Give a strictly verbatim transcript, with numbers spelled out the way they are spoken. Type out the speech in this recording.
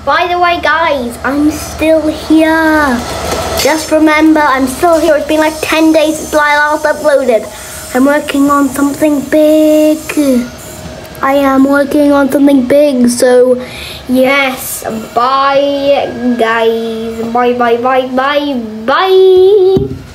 By the way, guys, I'm still here. Just remember, I'm still here. It's been like ten days since I last uploaded. I'm working on something big. I am working on something big. So, yes. Bye, guys. Bye, bye, bye, bye, bye.